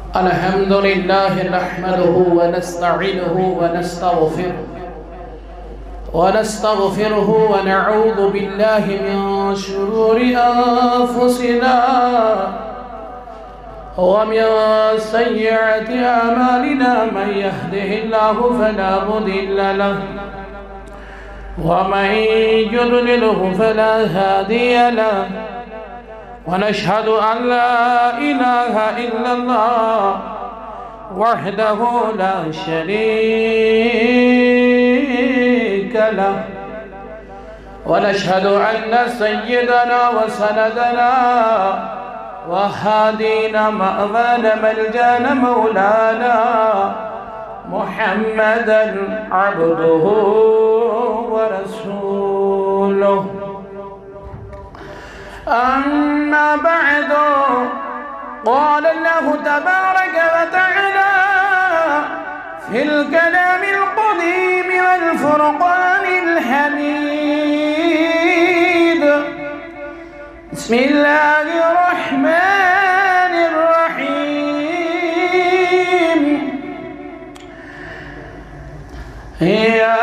الحمد لله نحمده ونستعينه ونستغفره ونعوذ بالله من شرور أنفسنا ومن سيئات أعمالنا من يهده الله فلا مضل له ومن يضلله فلا هادي له ونشهد أن لا إله إلا الله وحده لا شريك له ونشهد أن سيدنا وسندنا وهادينا مأوانا ملجانا مولانا محمدا عبده ورسوله. أما بعد، قال الله تبارك وتعالى في الكلام القديم والفرقان الحميد: بسم الله الرحمن الرحيم. يا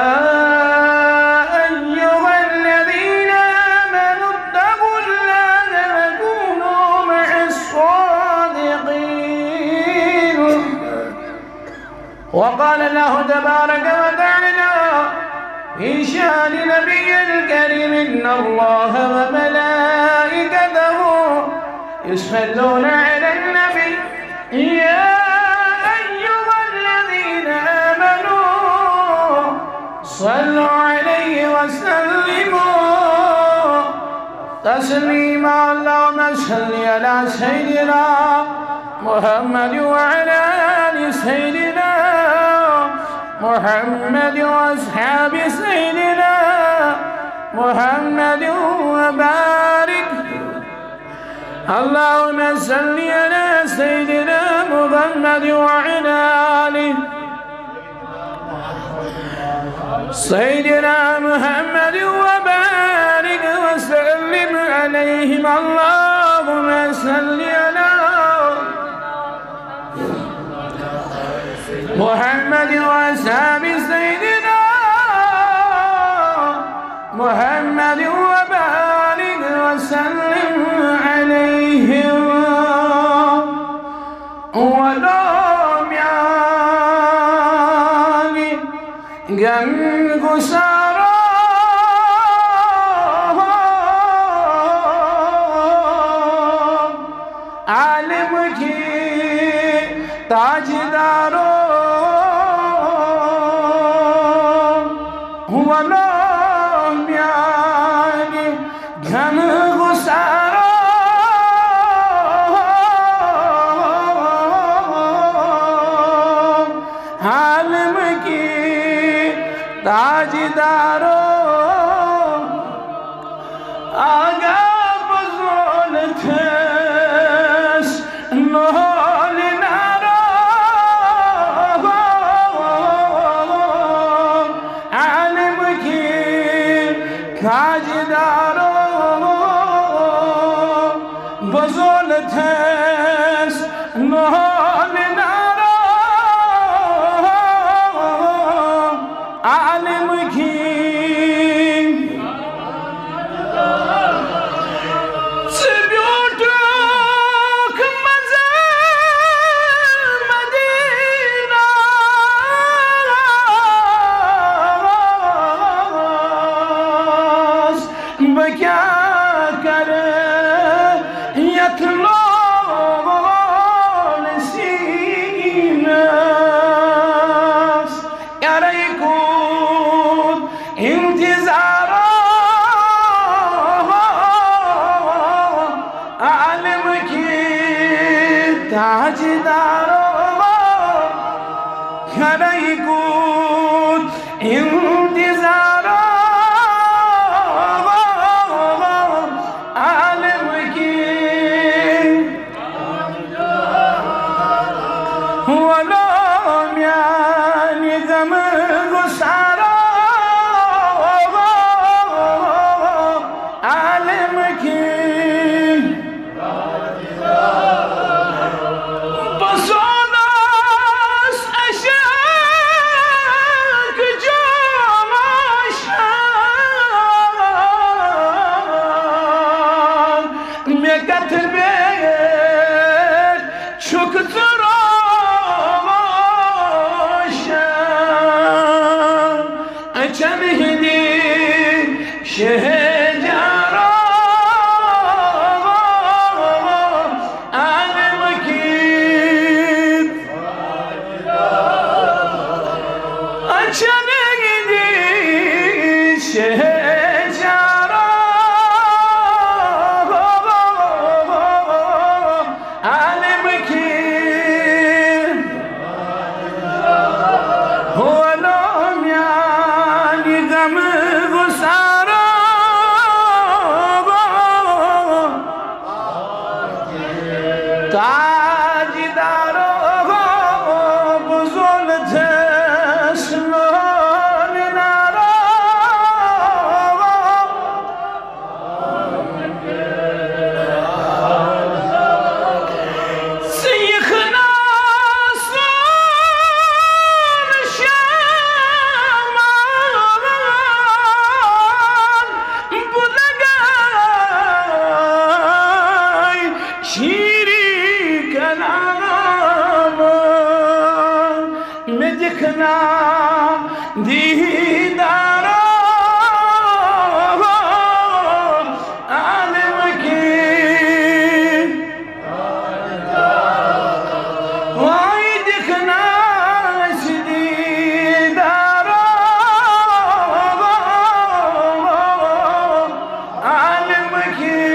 وقال الله تبارك وتعالى في شأن نبي الكريم: إن الله وملائكته يصلون على النبي يا أيها الذين آمنوا صلوا عليه وسلموا تسليما. اللهم صل على سيدنا محمد وعلى آل سيدنا محمد وأصحاب سيدنا محمد وبارك. اللهم صل على سيدنا محمد وعلى آله سيدنا محمد وبارك وسلم عليهم. اللهم صل على محمد وأصحاب سيدنا محمد وبارك وسلم عليهم. ولوم يعني غم گسارا عالم کی تاجدارو تاجدارو آگا بزولتش نول نارو عالم کی تاجدارو بزولتش نول نارو عالم کی سبیوٹک مزل مدینہ بکیا کرے یتلو تاجدارو کھڑائی کود انتظارو عالم کی ولوم یعنی غم گسارو عالم کی بسو شجرة عالم كيف عشان ايدي شجرة عالم كيف هو لهم يعني غم غسارة تاج دارو بزول تسلون نارو سيخنا صون شامان بلغاي شيري كلام مدكنا ديدارا عالمكي وايدكنا سديدارا عالمكي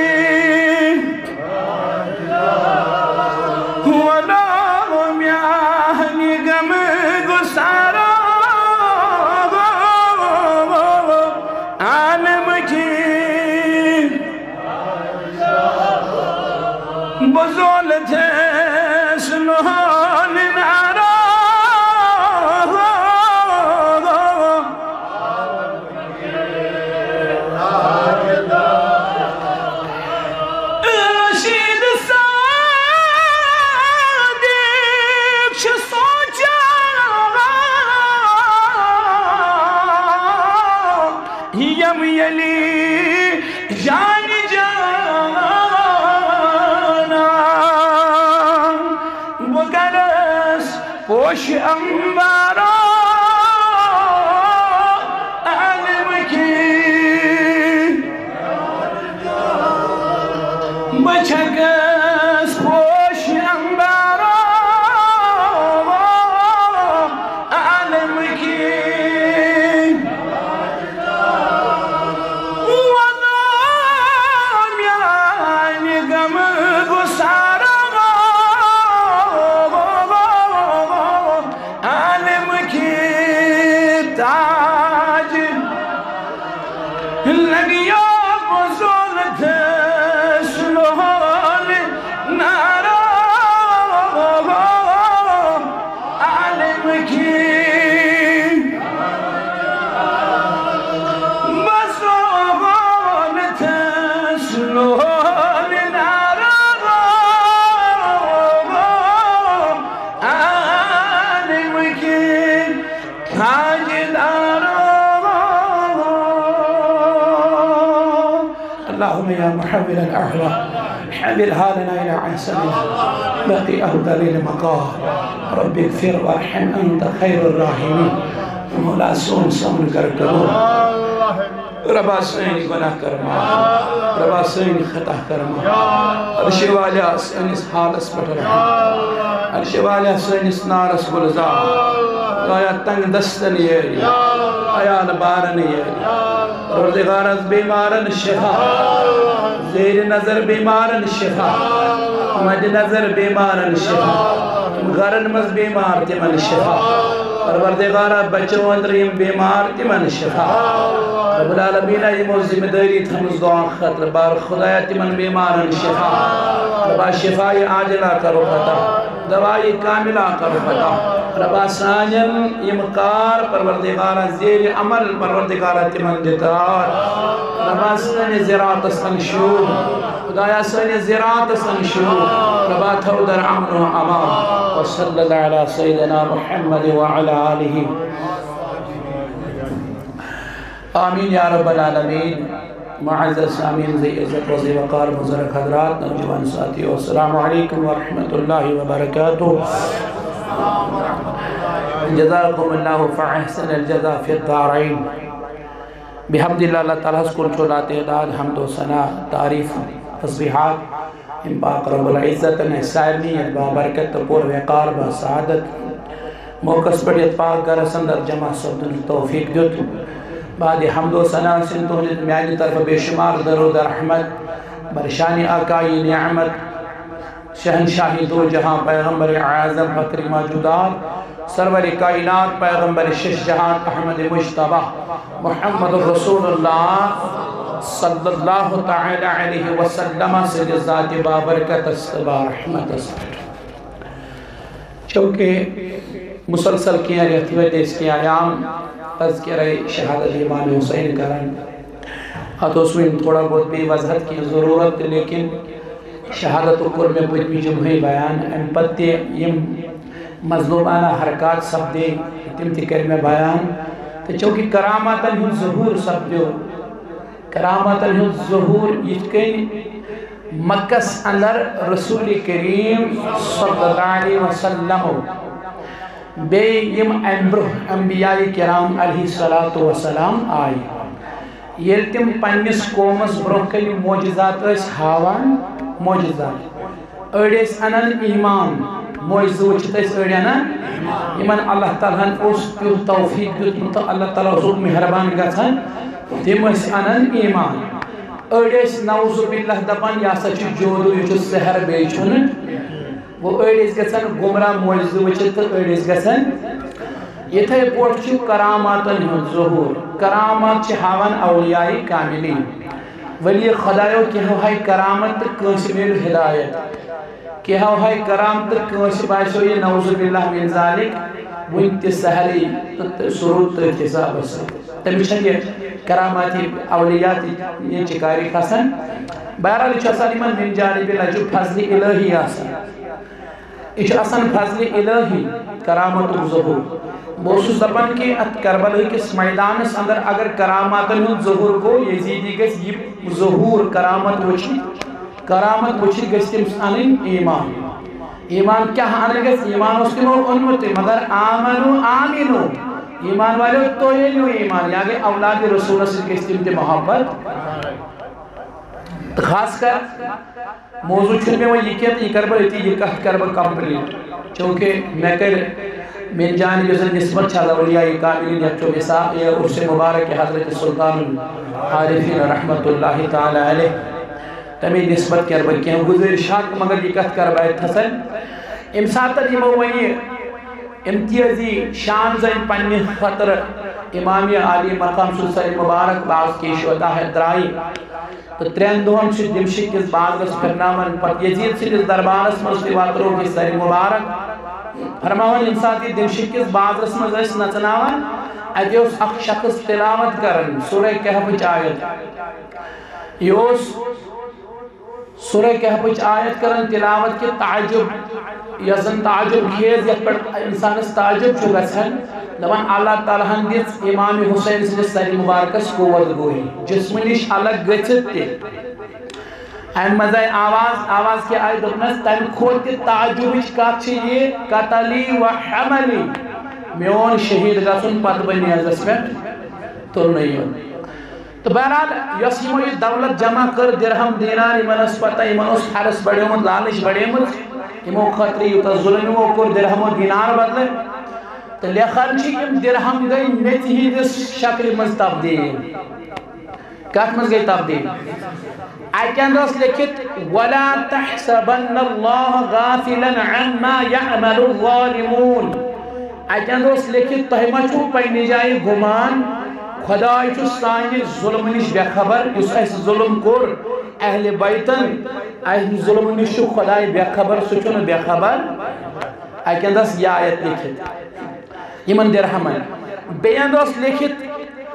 ولهم يعني قم قصارى عالمكي بزولة سنون نارا رشيد الصادق شو صوجا يم يلي جاني جانا وقرس وش أنبارا عالمكي بچكس وش أنبارا عالمكي ولهم يعني قم غسارة عالمكي تاج لقيا بزولة سلون نارا عالمكي بزولة سلون نارا عالمكي تاج دارا اللهم يا محول الأهواء حمل حالنا إلى أحسنها بقي أفضل المقام رب اغفر وارحم أنت خير الراحمين مولا سون سمن کر کرو ربا سینی گناہ کرما ربا سینی خطا کرما عرش والا سینس حالس پٹ رہا عرش والا سینس نارس گلزار آیا تنگ دستن یری آیا نبارن یری روزگارز بیمارن شفا زیر نظر بیمارن شفا مد نظر بیمارن شفا غرن مز بیمار تمن شفا پروردگارہ بچوں اندریم بیمار تمن شفا رب العالمین یہ ذمہ داری تھمز دعا خطر بار خدایا تمن بیمارن شفا ربا شفائی عاجلہ کرو پتا دوائی کاملہ کرو پتا ربا سانین امکار پروردگارہ زیر عمل پروردگارہ تمن دیتار ربا سانی زراعت سنشور خدایا سانی زراعت سنشور ربا تھو در عمل و امان وصلی اللہ علی سیدنا محمد وعلى آلہ آمین یا رب العالمین معزز آمین ذی عزت وزی وقار مزرق حضرات نوجوان ساتھی السلام علیکم ورحمت اللہ وبرکاتہ جزاکم اللہ فاحسن الجزا فی الدارین بحمدللہ اللہ تعالیٰ کن چھو لا تعداد حمد و ثنا تعریف تسبیحات ام پاک رب العزت نے سائرنیت با برکت پور وقار با سعادت موقع پر یت پاک گرس اندر جمع سبدن توفیق دیت بعد حمد و ثنا سن تہنت میانی طرف بے شمار درود رحمت برشانی آقائی نعمت شہنشاہی دو جہاں پیغمبر اعظم فقر موجودات سرور کائنات پیغمبر شش جہان احمد مجتبہ محمد رسول اللہ صلی اللہ تعالی علیہ وسلم سے ذات بابرکت استبا رحمت استبا چونکہ مسلسل کیا رہتی ہوئے اس کی آیام تذکرہ شہادت امام حسین کرن تو اس میں تھوڑا بہت بھی وضاحت کی ضرورت لیکن شہادت اکر میں پوچھمی جمعی بیان ام پتی یم مظلومانہ حرکات سب دے تم تکر میں بیان تو چونکہ کراماتاً ہی ظہور سب دیو کراماتاً ہی ظہور یتکن مکس اندر رسول کریم صلی اللہ علیہ وسلم بے یم انبیاء کرام علیہ السلام آئی یل تم پنس قومس برکن معجزات اس ہاوان معجزات اڑیس انن ایمان معجزہ وچھت اس اڑینا ایمان اللہ تعالیٰ اس پیو توفیق دیت اللہ تعالیٰ اس مہربان گژھان تم اس انن ایمان اڑیس نعوذ باللہ دپان یا سچ جودو یہ سحر بے چھن وہ اڑیس گژھان گمراہ معجزہ وچھت اڑیس گژھان یتھے پوٹ چھ کراماتن ہند ظہور کرامات چھ ہاون اولیاء کاملین ولی خدایو کہ ہائی کرامت کنس میل ہدایت کہ ہائی کرامت کنس باسو یہ نعوذ باللہ من ذالک وانت سہلی سرود حساب سے تمہیں یہ کراماتی اولیاتی یہ چکاری خسن بہرحال چھ آسان من من جانب اللہ جو فضل الہی آسان یہ آسان فضل الہی کرامت ظہور بوسو دپان کہ ات کربلا کس میدانس اندر اگر کرامات ظہور کو یزیدی گس یہ ظہور کرامت وچھی گس تم ان ایمان ایمان کیا ان گس ایمان اس تمو انمت مگر آمنو آمینو ایمان والے تو یہ نیو ایمان یا گئے اولاد رسول سے گس تم تے محبت خاص کر موضوع چھن میں وہ یہ کہتا یہ کربلا تھی یہ کہت کربلا کمپلیٹ چونکہ میں کر من جانب جزن نسبت چھا اولیاء کاملین یکچو مساء یہ عرص مبارک حضرت سلطان العارفین رحمت اللہ تعالی علیہ تمہیں نسبت کر بکیاں گزر شاک مگر یہ کت کر باید تھسن امساتر یہ موئی امتیازی شان زین پنی خطر امام علی مقام سلسل مبارک باز کی شہدہ ہے درائی تو ترین دوہم سے دمشق کس باز رس پرنامن پت یزید سے اس دربارس مستواتروں کی سر مبارک فرماون انساتی دمشق کس باز رس مزیس نچناون ادیوس اخ شخص تلاوت کرن سورہ کہف آیت یوس سورہ کہف آیت کرن تلاوت کے تعجب یزن تعجب خیز یک پر انسانس تعجب چھو گسن دبان اللہ تعالیٰ ہندیس امام حسین سے سر مبارکس قوت گوئی جسمنیش الگ گچت تے این مزای آواز کے آئی دکنس تیم خود کے تعجبش کات چھئیے قتلی و حملی میون شہید گسن پت بنی ازس پہ تو نہیں ہو تو بہرحال یس یمو یہ دولت جمع کر درہم دینار ایمانس پتہ ایمانس حرس بڑے مت لالش بڑے مت یمو خطری یوتا ظلم و کر درہم و دینار بدلے تو لیخان چی ام درہم گئی میت ہی دس شکل مز تبدیل کات مز گئی تبدیل آیتیں اندرس لکھت وَلَا تَحْسَبَنَّ اللَّهَ غَافِلًا عَمَّا يَعْمَلُ الظَّالِمُونَ آیتیں اندرس لکھت تہمہ چھو پہنی جائے گمان خدای چھو سانی ظلم نش بے خبر اس ایس ظلم کور اہل بیتن ایس ظلم نش خدای بے خبر سچون بے خبر آیتیں اندرس یہ آیت لکھت یمن درہمن بے اندرس لکھت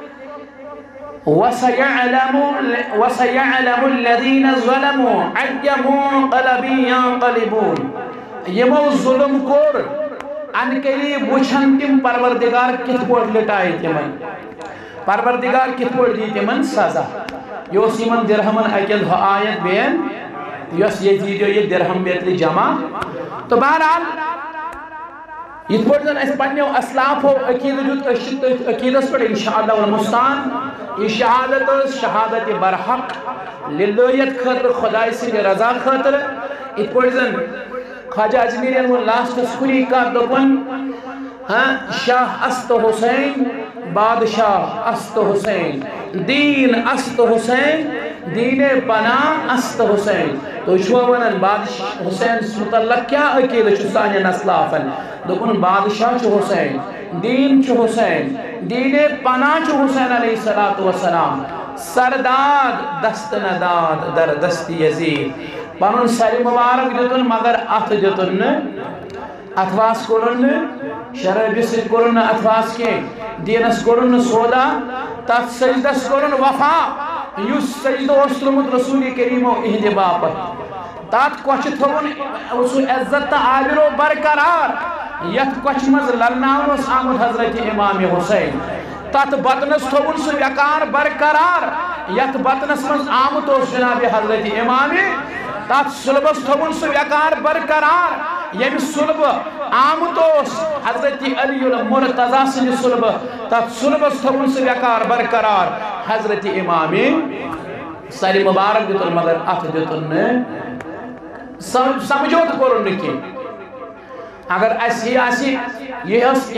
وَسَيَعْلَمُ الَّذِينَ ظَلَمُوا عَيَّ مُنْقَلَبٍ يَنْقَلِبُونَ یمو ظلم کور ان قریب وچھن تم پروردگار کت پوٹ لٹائے تمن پروردگار کت پوٹ دی تمن سزا یوس یمن درہمن اکل آیت بین یوس یزیدیو یہ درہم بیتلی جمع تو بہرحال يتبرزن اس پنیو اسلافو عقید جت اشت عقیدس پر انشاءاللہ والمستان یہ شہادت برحق للہیت خطر خدای سے رضا خطر اتبرزن خواجہ اجمیرین وہ لاسٹ سکوری کا دپن شاہ است حسین بادشاہ است حسین دین است حسین دین پناہ است حسین تو شوونن بادشاہ حسین متعلق کیا عقیدہ چھو سانین اسلافن دپن بادشاہ چھو حسین دین چھو حسین دین پناہ چھو حسین علیہ السلام سرداد دست نداد در دست یزید پنن سر مبارک دیتن مگر ات دیتن اتواس کرن شرابی سے کرن اتواس کے دینس کرن سودا تات سجدس کرن وفا یس سجدہ اسلمت رسول کریم و اہد باپت تات کوچ تھون اسو عزت عابر و برقرار یت کوچ مز للناون اس آمد حضرت امام حسین تات بطنس تھون سو یکار برقرار یت بطنس مز آمد اس جناب حضرت امام تات سلبس تھون سو یکار برقرار یم سلب آمتوس حضرت علی المرتضی سن سلب تات سلبس تھون سو یکار برقرار حضرت امامی ساری مبارک دیتن مگر ات دیتن سمجھوت کرن نکی اگر ایسی آسی یہ اس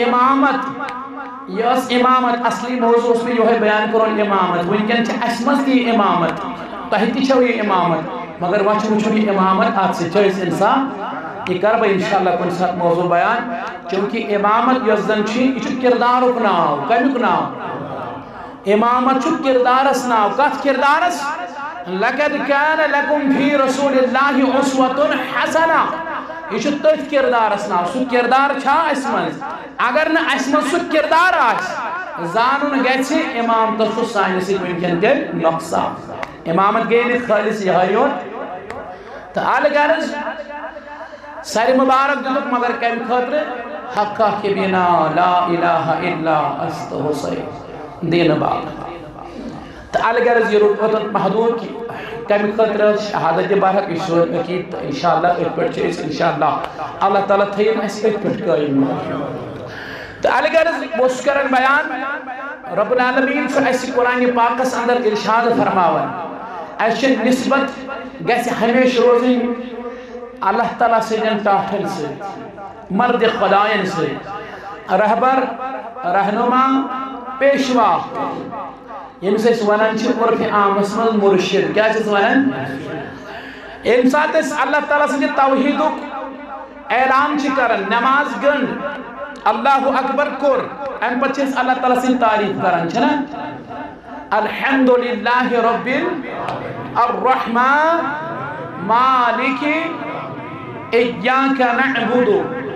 امامت اصلی موضوع اس میں جو ہے بیان کرن امامت ونکن چھ اسمت کی امامت تحتی چھو یہ امامت مگر وچھ وچھو یہ امامت آت سے چوئس انسان یہ کرب انشاءاللہ کن ساتھ موضوع بیان چونکہ امامت یزدن چھی یہ کردار اکناو کمی اکناو امامت چھو کردارس ناو کت کردارس لَقَدْ كَانَ لَكُمْ فِي رَسُولِ اللَّهِ عُسْوَةٌ حَسَنَةٌ یہ چھو تیت کردارس ناو سو کردار چھا اسمنز اگر نہ اسمنز سو کردار آس زانون گیچے امام تفو سائنسی ممکن کے نقصہ امامت گئی نہیں خالص یہایون تو آل گرز ساری مبارک دیتک مگر کم خطر حقا کی بنا لا الہ الا است حسین دین باق تو آل گرز یہ رکھوتت محدود کی کم خطر شہادت برحق اشور اکید انشاءاللہ ایک پڑھ چیز انشاءاللہ اللہ تعالیٰ تھین اس ایک پڑھ قائم تو آل گرز بسکرن بیان رب العالمین سے ایسی قرآن پاکس اندر ارشاد فرماون ایسی نسبت گیسے ہمیش روزی اللہ تعالیٰ سے جن ٹاٹھل سے مرد خدایان سے رہبر رہنما پیشوا یم سے سوانان چھ عرف عام اسمل مرشد کیا چھ سوانان انسات اس اللہ تعالیٰ سے جن توحیدک اعلان چھ کرن نماز گن اللہ اکبر کر ام پچھس اللہ تعالیٰ سے تعریف کرن چھنا الحمدللہ رب الرحمن مالک ایاک نعبد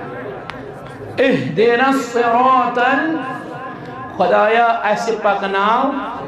اہدنا الصراط خدایا ایسے پاکناو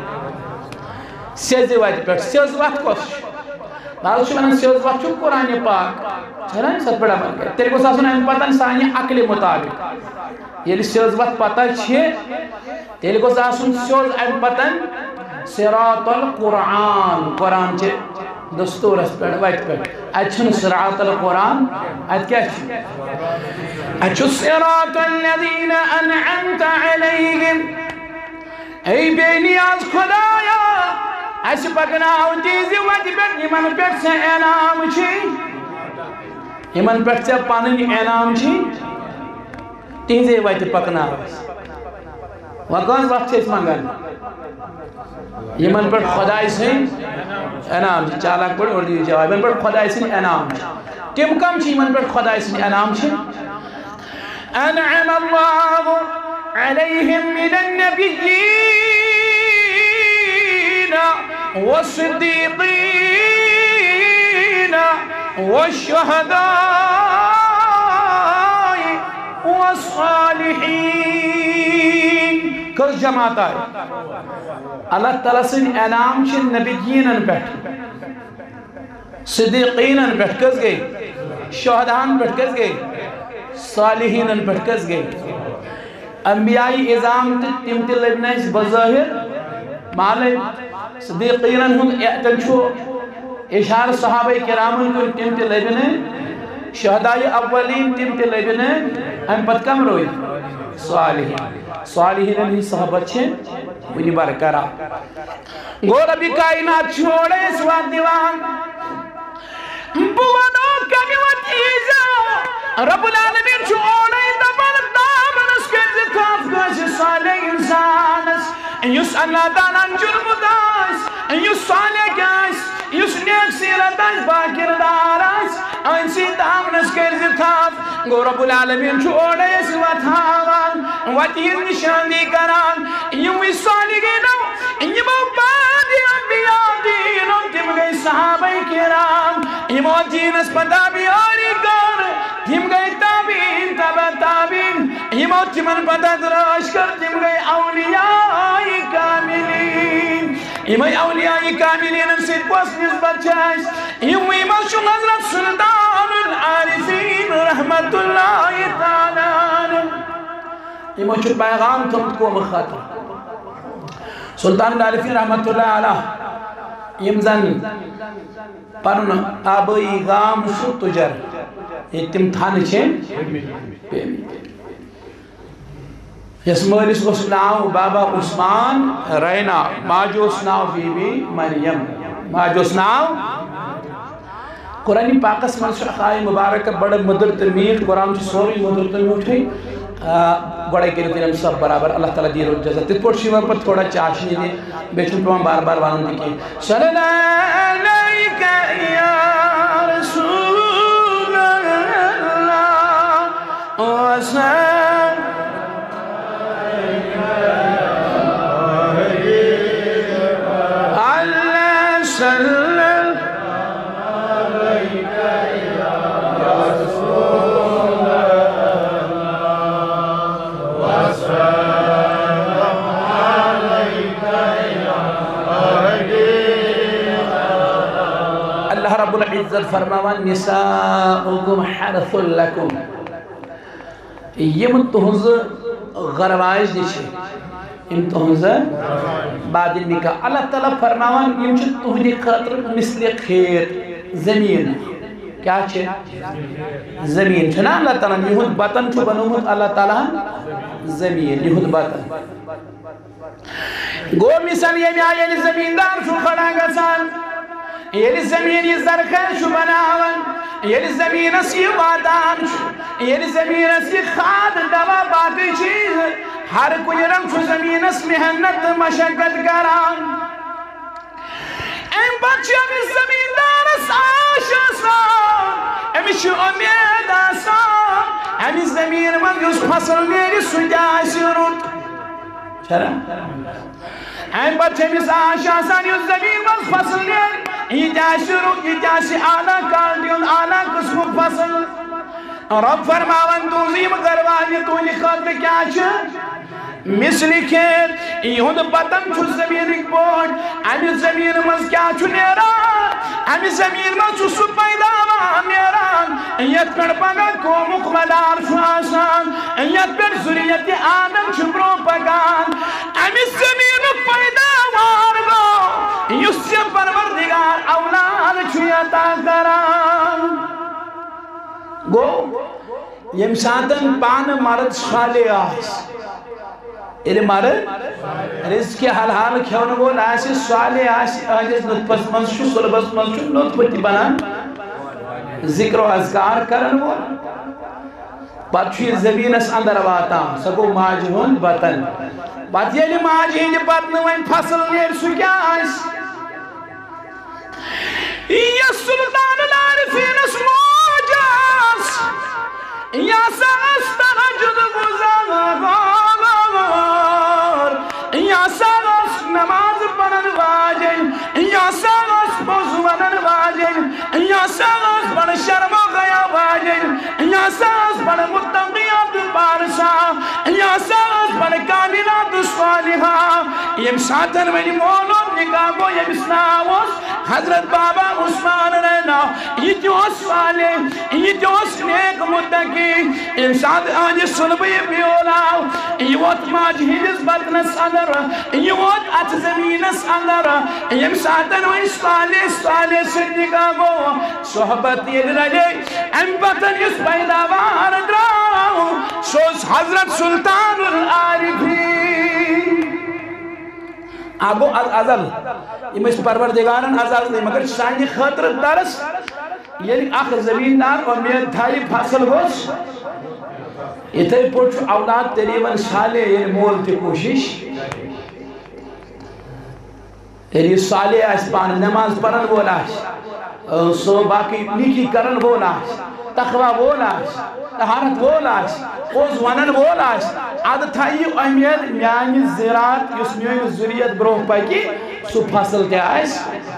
سیزی وقت پر سیز وقت کس بعض شمانا سیز وقت چھو قرآن پاک چھنا ست بڑا من کر تیرے کو ساسونا ہم پتن سانی عقل مطابق یہ سیز وقت پتا چھے تیرے کو ساسونا سیز ہم پتن صراط القرآن قرآن چھے دستور اس پر وقت پر اچھن صراط القرآن ات کیا چھے اچھو صراط الذین انعمت علیہم ای بے نیاز خدایا ایسی پکناو چیزی وقت پر ایمان پر سے انعام چھے ایمان پر سے پاننی انعام چھے تیزی وقت پکناو وقت وقت چھے اس مانگان ایمان پر خدای سے انعام چھے چالاک پر اور دیو جواب ایمان پر خدای سے انعام چھے کم کم چھے ایمان پر خدای سے انعام چھے انعم اللہ علیہم من النبیین والصدیقین والشہداء والصالحین کس جماعت آئے اللہ تعالیٰ سے انعام چھے نبیین بیٹھ صدیقین بیٹھ کس گئی شہدان بیٹھ کس گئی صالحین بیٹھ کس گئی انبیائی ازام تم تی لبنہ اس بظاہر مالے صدیقین ہم اعتن چھو اشار صحابہ کرامن کو تم تی لبنہ شہدائی اولین تم تے لبنے ام پت کم روئی صالحین صالحین ہی صحبت چھے ونی برکرا گو ربی کائنات چھوڑے اس وقت دیوان بوانو کمی وطیزا رب العالمین چھوڑے دبر دامن اس کے ذکاف گوش صالح انسانس یس اللہ تعالیٰ جرم داس یس صالح گاس یس نیک سیرت داس باکر داراس انسی دامن اس کے ذکاف گو رب العالمین چھوڑے اس وقت آوان وطیر نشاندی کران یوی صالح گینو یمو بادی انبیاء دینوں تم گئی صحابہ کرام یمو دین اس پتا بیاری کر تم گئی تابین تبا تابین یمو تمن پتا دراش کر تم گئی اولیاء کاملین یمو اولیاء کاملین ہم سے پوس نسبت چاہش یمو شو حضرت سلطان العارفین رحمت اللہ تعالی یمو چھو پیغام تم کو مخاطر سلطان العارفین رحمت اللہ علیہ یمزن پرن آبائی گام شو تجر یہ تم تھانے چھیں یس مالس اس ناو بابا عثمان رینا ماجوس ناو بی بی مریم ماجوس ناو قرآن پاکس من شخائی مبارک بڑا مدر ترمیل قرآن چی سوری مدر ترمیل ہے گوڑے کے لیے سب برابر اللہ تعالیٰ دیر و جزا تیت پوٹ شیوہ پر تھوڑا چاشنی دے بیچن پرمان بار بار وانن دیکھیں صلی اللہ علیکہ یا رسول اللہ وسلم اللہ صلی رب العزت فرماوان نساؤکم حرث لکم یہ تہنز غروائش دیشے یم تہنز بعد نکا اللہ تعالیٰ فرماوان یم چھے تہنی خاطر مثل خیر زمین کیا چھے زمین چھنا اللہ تعالیٰ یہود بطن چھو بنومت اللہ تعالیٰ زمین یہود بطن گو مثال یہ آئین زمیندار چھو کھڑا گسان یہ زمین یہ زرخن شو بناون یہ زمین اسی وادان شو یہ زمین اسی خاد دوا باقی چیز ہر کوئی رنگ شو زمین اس محنت مشکت کران این بچے ہمیں زمیندار اس آش آسان ہمیں شو امید آسان ہمیں زمین من اس فصل میری سجاسی روٹ چرا این بچے ہمیں آش آسان اس زمین من فصل میری یہ جاسی آلہ کالدیون آلہ قسم فصل رب فرماون دوزیم گروانی تونی خاطر کیا چھے مثلی کھیت یہود بطن چھو زمین ایک بوٹ امی زمین مز کیا چھو نیران امی زمین مز چھو سب پیداوان نیران یت پر پگا کو مقبلار شو آسان یت پر ذریت آدم چھو برو پگان امی زمین پیداوار گو یسی پروردگار اولاد چھو یتا کران گو یم ساتن پان مرد صالح آس ایلی مرد رزق حل حال کھون گول آسی صالح آسی آجیز نطفت منشو صلبت منشو نطفتی بنان ذکر و اذکار کرن گول پتشوی زمین اس اندر واتا سکو ماجہون بطن بات یلی ماجہین بطن وین فصل نیر سو کیا آس یا سلطان العارفین اس موجاس یا ساستر جد گزار یا ساست نماز پڑھن واجن یا ساست پوزونن واجن یا ساست پڑھ شرم و غیا واجن یا ساست پڑھ متقیات پارسا یا ساست پڑھ کاملات صالحہ یم ساتن ونی مولود نکاح گو یمس ناو حضرت بابا عثمان رینا یہ تیوس صالح یہ تیوس نیک متقی یم سات آج سلبی بیولاو یہ وات ماج ہندس بدنس اندر یہ وات ات زمینس اندر یم ساتن ونی صالح سے نکاح گو صحبت یہ رجے ام پتن اس پیداوار دراو سوز حضرت سلطان العارفین آگو ازل یہ اس پروردگارن ازل نہیں مگر سانی خاطر درس یعنی اخ زمیندار اور میں دھائی فصل گوش اتھے پوچھ اولاد تریون سالے یعنی مول تی کوشش یعنی سالے اس پان نماز پڑھن بولا سو باقی نیکی کرن بولا تقوی بولا طہارت بولا اوز ونن بولا عادت تھائی امید میانی زراعت یس میانی ذریعت بروہ پاکی سو فصل تے آئیس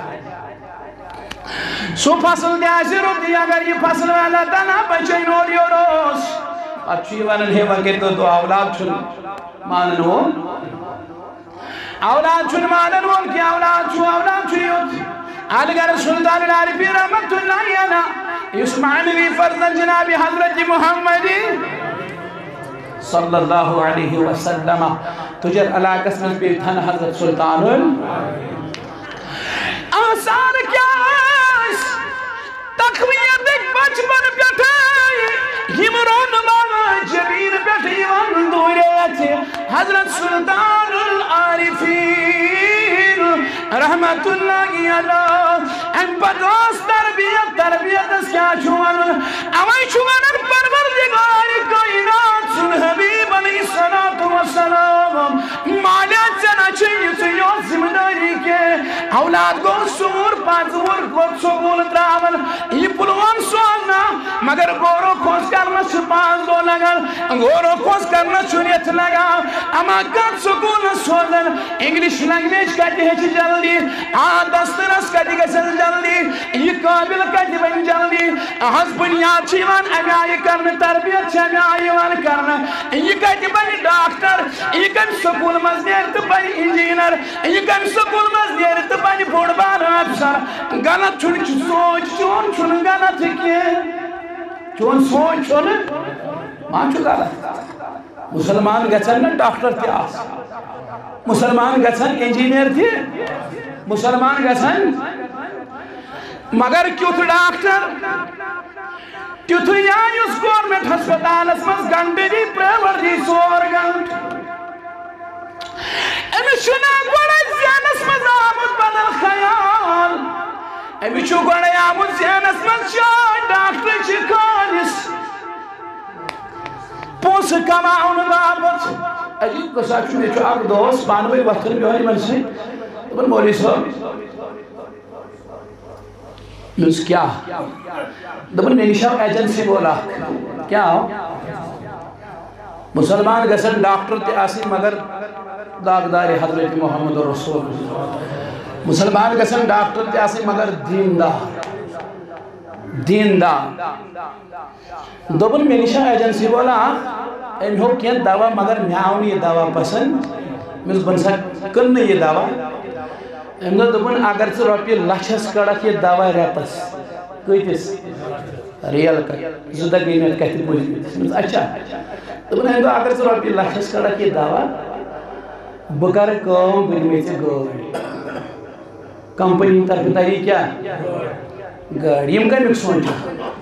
سو فصل تے آئیس روتی اگر یہ فصل والا تنا بچے نور یوروس اچھی ونن ہے وقت تو اولاد چھن مانن ہو اولاد چھن مانن ہو کہ اولاد چھن یوت آلگر سلطان العارفین رحمت اللہ علیہ یسمعنی بھی فرزن جناب حضرت محمد صلی اللہ علیہ وسلم تجھر علاقہ میں بیٹھن حضرت سلطان آثار کیا تقویت ایک بچپن بیٹھائی یمرون ماما جبیر بیٹھی ون دوریت حضرت سلطان العارفین رحمت اللہ علیہ ام پدوس تربیت اس کیا چھوان اوائی چھوان پروردگار کائنات سن حبیب علیہ السلام مالیات جنا چاہیے سیو ذمہ داری کے اولاد کو سور پانچور کو سکول تراول یہ پلوان سوالنا مگر گورو خوش کرنا سپاس دو لگا گورو خوش کرنا چنیت لگا اما کت سکول سوالن انگلیش لنگویج کہتے ہیں چی جلدی دسترس کہتے ہیں جلدی یہ قابل کہتے ہیں جلدی حس بنیاد چیوان امی آئی کرنا تربیت چی امی آئی وان کرنا یہ کہتے ہیں ڈاکٹر یہ کم سکول مزدیر تو بنی انجینر یہ کم سکول مزدیر تو بنی بوڑ بار افسر غلط چھوڑ سوچ چھوڑ غلط کیے چون سوچ چھوڑ مان چھو غلط مسلمان گچن نا ڈاکٹر تی آس مسلمان گچن انجینئر تھی مسلمان گچن مگر کیوت ڈاکٹر کیوت یعنی اس گورنمنٹ ہسپتال اس مز گنڈی دی پریور دی سور گنڈ امی شنا گوڑا زیانس مز آمد بدل خیال امی چو گوڑا آمد زیانس مز شاید ڈاکٹر چکانس پوس کماؤن بابت عجیب قصہ چھوڑے چھو آگ دوست بانوی وقتن بیوانی من سے تو مولی صاحب یوز کیا دبن میں نشاو ایجنسی بولا کیا ہو مسلمان گسن ڈاکٹر تے آسی مگر داغدار حضرت محمد رسول مسلمان گسن ڈاکٹر تے آسی مگر دیندار دبن میں نشاو ایجنسی بولا انہوں کیا دعویٰ مگر میاؤن یہ دعویٰ پسند میں بنسا کرنے یہ دعویٰ امدہ دبن اگر سے روپی لچھس کڑک یہ دعویٰ ریپس کوئی تیس ریال کا زدگی میں کہتی پوچھ اچھا دبن امدہ اگر سے روپی لچھس کڑک یہ دعویٰ بکر کام بنوی سے گوڑی کمپنی طرف تاری کیا گاڑی یم کا مکسون چاہ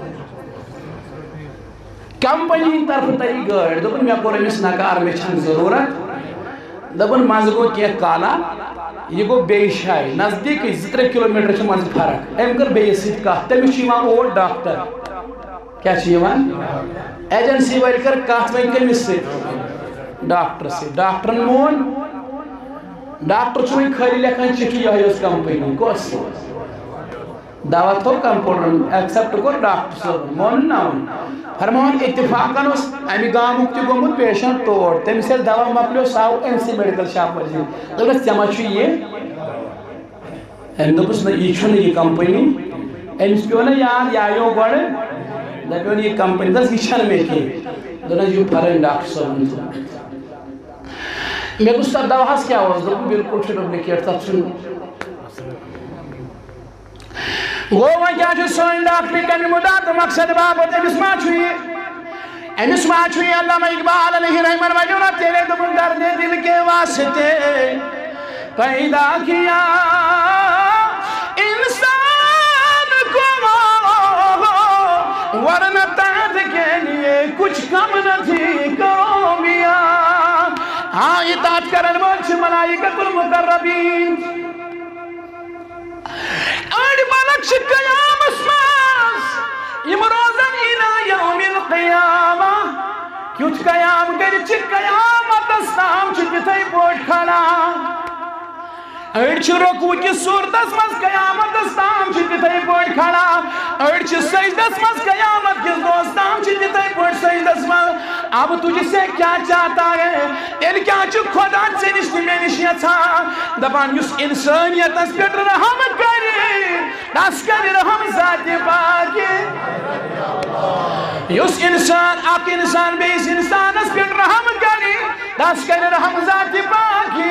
کمپنی طرف تاری گاڑی دبن میں پورے مس نکار میں چھن ضرورت دبن مازگو کیا کالا یہ گو بے شائی نزدیک 2-3 کلومیٹر چھ مز فرق ایم کر بے سیت کا تمی چیوان اور ڈاکٹر کیا چیوان ایجنسی وائل کر کات وائل کر مس سے ڈاکٹر سے ڈاکٹر مون ڈاکٹر چھوئی کھری لکھن چکی ہے اس کمپنی کو اس دعوت ہو کمپوڈر ایکسپٹ کر ڈاکٹر سے مون ناون فرمان اتفاقاً اس امی گامک تی گومت پیشنٹ توڑ تم سے دوا مپلیو ساو ایم سی میڈیکل شاپ ورزی لیکن سیما چھو یہ اندوپس نا یہ چھو نا یہ کمپنی ایمس پیو نا یار یایو گوڑے دبیو نا یہ کمپنی دس یہ چھن میں کی دنا جو پھرن ڈاکٹر صاحب میں دوستا دواہس کیا ہوز دو بالکل چھو ڈپلیکیٹ تھا چھو گو میں کیا چھو سوئن ڈاکٹری کرنے مدد مقصد بابت امس ما چھوئی علامہ اقبال علیہ رحمہ وجہ تیرے دمن درد دل کے واسطے پیدا کیا انسان کو ورنہ تحت کے لیے کچھ کم نہ تھی کرو میا اطاعت کرن وچ ملائکۃ المقربین اڑ ملک قیام اسماس یم روزن الى یوم القیامہ کیوچ قیام کرچ قیامت اسلام چتھے پوٹ کھڑا اڑ رکوع کی صورتس مز قیامت اسلام چتھے پوٹ کھڑا اڑ سجدس مز قیامت کس دوستام چتھے پوٹ سجدس مز اب تجھ سے کیا چاہتا ہے تیل کیا خدا سے نشتی میں نشیتا دبان یس انسانیت اس پر رحم کری دس کر رحم ذات پاکی یس انسان اک انسان بیس انسان اس پر رحم کری دس کر رحم ذات پاکی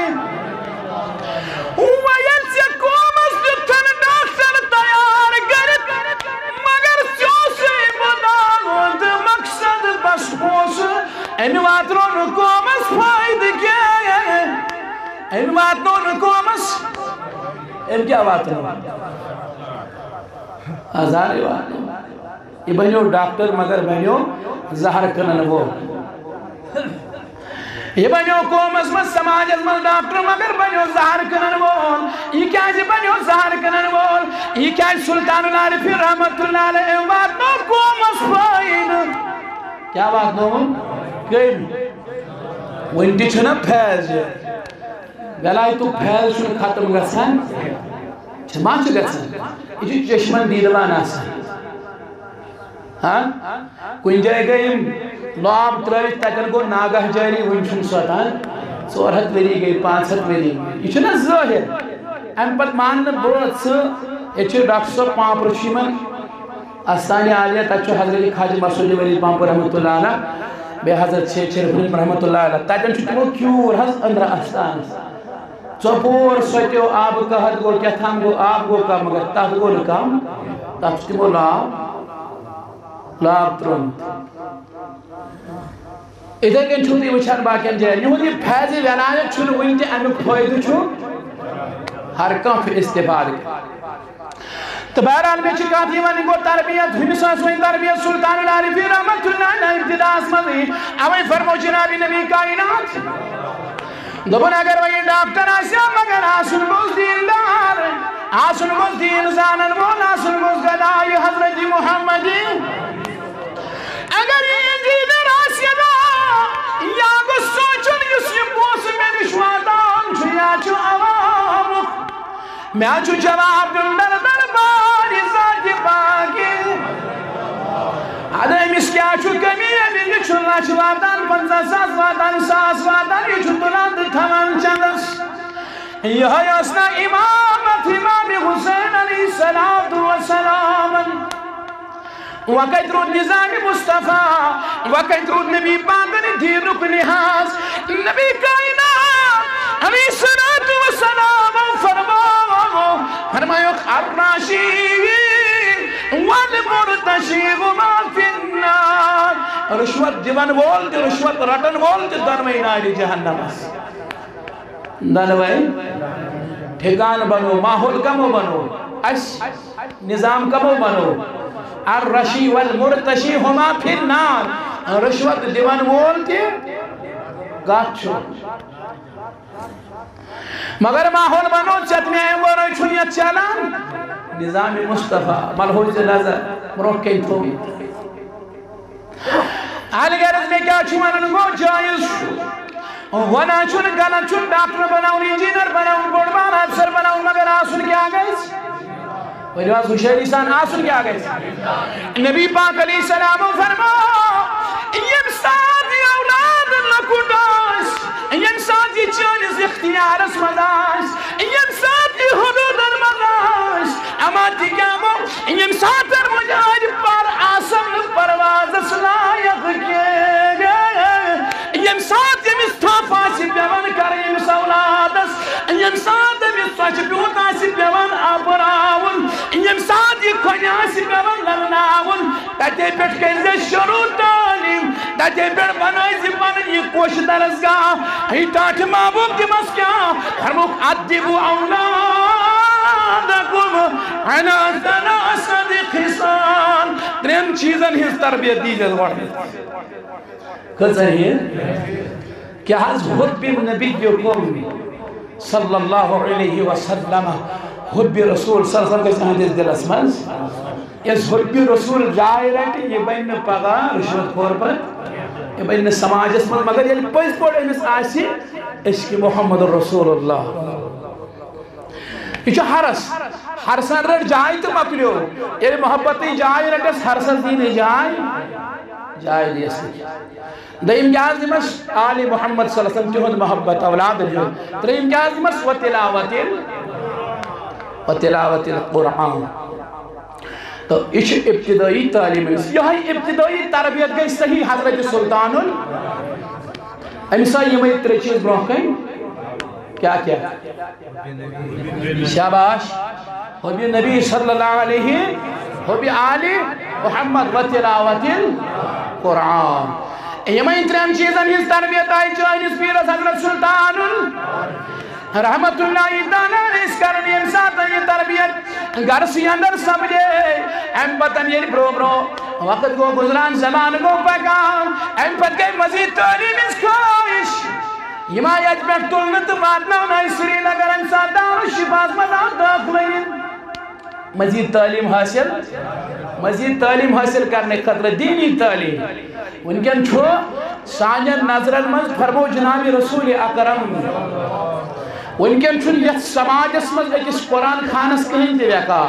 ویل سے کومس دیتن ڈاکٹر تیار کرت مگر سیوسی بداوند مقصد بس پوس امی واترون کومس فائد کیا ہے امی واترون کومس ام کیا واترون ہزاری واترون یہ بنیو ڈاکٹر مگر بنیو زہر کنن وہ یہ بنیو قوم ازمت سماج ازمت ڈاکٹر مگر بنیو زہر کنن وول یہ کیا جی بنیو زہر کنن وول یہ کیا سلطان العارفی رحمت اللہ علیہ وات نو قوم اسفائن کیا بات نو کئی ونٹی چھنا پھیل جائے گلائی تو پھیل چھنا ختم گسن چھما چھ گسن یہ چشمن دیدوان آسن کوئی جائے گئیم لواب ترویت تکن کو ناگاہ جاری ونچن سوتان 400 وری گئی 500 وری یہ چھنا ظاہر ام پت ماننا برت سے یہ چھو ڈاکٹر صاحب پامپر شیمن استانی عالیہ تک چھو حضرت خواجہ مسعود ولی پامپر رحمت اللہ علیہ بے حضرت شیخ شریف رحمت اللہ علیہ تکن چھو تمو کیور حض اندر استان چپور سوتیو آب کا حد گو کیا تھام گو آب گو کا مگر تحت گو لکام تحت تمو لاب ترون ادھے کن چھوٹی وچھان باقین جائے نہیں یہ پھیزی ولایت چھو ونٹی امیک فائدہ چھو ہر کانف استفادہ تو بہرحال میں چکاتی وانی کو تربیت ہمساس وین تربیت سلطان العارفی رحمت اللہ علیہ ابتدا اسمدی اوی فرمو جنابی نبی کائنات دبن اگر وہی ڈاکٹر آسیا مگر آسن بوز دیندار آسن بوز دین زانن بول آسن بوز گدائی حضرت محمدی اگر یہ دیدر آسیا دا یا گو سوچن یسی بوس میں نشواتان چھیا چھو عوام میں چھو جواب دندر درباری ذات باقی آدھے مس کیا چھو کمی ہے یہ چھو لاچ واتان 50 واتان 100 واتان یہ چھو دلند تھمان چندس یہ یسنا امامت امام حسین علیہ السلام وقت رود نظام مصطفیٰ وقت رود نبی پاکن دین رکن لحاظ نبی کائنات علیہ السلام فرمائیو الراشی والمرتشی وما فی النار رشوت دیوان وول دی رشوت رٹن وول دی درمائی ناری جہنم دانوائی ٹھکان بنو ماحول کمو بنو اس نظام کمو بنو الرشی والمرتشی ہما فی النار رشوت دیوان وول دی گاچو مگر ماحول بنو چتنے ورہ چھنیت چلان نظام مصطفیٰ ملحوظ نظر مروکین تھوئی آل گرز میں کیا چھوانن گو جائز ونا چھن گنا چھن ڈاکٹر بناؤن انجینر بناؤن بڑبان افسر بناؤن مگر آسن کیا گئیس وجواز حشیر انسان آسن کیا گئیس نبی پاک علیہ السلام فرما یم سادی اولاد لکو داس یم سادی چانز اختیار اس مداس یم سادی حدود المداس اما دیگامو یم ساتر مجاج پر آسم پرواز اسلائق کے یم سات یم استعفا سی بیون کرے یم سات أمس ژۄچہِ پیوٗنٛت آسہِ پیوان آپراوُن یم سات یہِ کھۄنہِ آسہِ پیوان للناوُن تتے پٮ۪ٹھ کٔرۍزِ شروٗع تعلیٖم تتے پٮ۪ٹھ بنٲیزِ پنٕنۍ یہِ کوٚش درسگاہ ہے ٹاٹھہِ محبوٗب دِمس کیٛاہ فرموُکھ اَدِّبوٗ اولادکُم علی ثلاثة خِصال ترٛٮ۪ن چیٖزن ہٕنٛز تربیت دیٖزٮ۪س گۄڈنٮ۪تھ کۭژاہ ہِن کیٛاہ حظ حُبِّ نبیکُم صلی اللہ علیہ وسلم حُبِّ رسول صلی اللہ علیہ وسلم گژھِ أہٕنٛدِس دِلس منٛز یۄس حُبِّ رسول جاے رٹہِ یہِ بنہِ نہٕ پگاہ رُشوت خور پتہٕ یہِ بنہِ نہٕ سماجس منٛز مگر ییٚلہِ پٔزۍ پٲٹھۍ أمِس آسہِ عشقِ محمد رسول اللہ یہ چھُ ہرس ہرسن رٹ جاے تہٕ مۄکلیو ییٚلہِ محبتٕے جاے رٹس ہرسس دی نہٕ جاے دِیس نہٕ دوٚیِم کیٛاہ حظ دِمس آلِ محمد صلی اللہ علیہ وسلم تِہُنٛد محبت اولادن ہُنٛد ترٛیٚیِم کیٛاہ حظ دِمس وتلاوت القرآن تو یہ چھُ ابتدائی تعلیٖم أمِس یِہوٚے ابتدائی تربیت گٔے صحیح حضرت سلطانُل أمِس آیہِ یِمَے ترٛےٚ چیٖز برٛونٛہہ کَنہِ کیٛاہ شاباش حُبِّ نبی صلی اللہ علیہ حُبِّ آلِ محمد وتلاوت القرآن یِمَے ترٛٮ۪ن چیٖزن ہٕنٛز تربیت آیہِ چٲنِس پیٖرس حضرت سلطانُل رحمت اللہ تعالیٰ اس کرن ییٚمہِ ساتہٕ یہِ تربیت گرسٕے اندر سپدے اَمہِ پتہٕ ییٚلہِ برٛونٛہہ برٛونٛہہ وقت گوٚو گُزران زمانہٕ گوٚو پکان اَمہِ پتہٕ گٔے مزیٖد تعلیٖم ہٕنٛز خٲہِش یِم آیہِ اَتہِ پٮ۪ٹھ تُلنہٕ تہٕ واتناونہٕ آیہِ سرینگر اَمہِ ساتہٕ دارالشفاہس منٛز آو دٲخلہٕ نِنہٕ مزیٖد تعلیٖم حٲصِل کرنہٕ خٲطرٕ دیٖنی تعلیٖم وٕنکٮ۪ن چھُ سانٮ۪ن نظرن منٛز فرمو جناب رسول اکرم وٕنکٮ۪ن چھُنہٕ یتھ سماجس منٛز أکِس قرآن خانس کٕہٕنۍ تہِ ویقار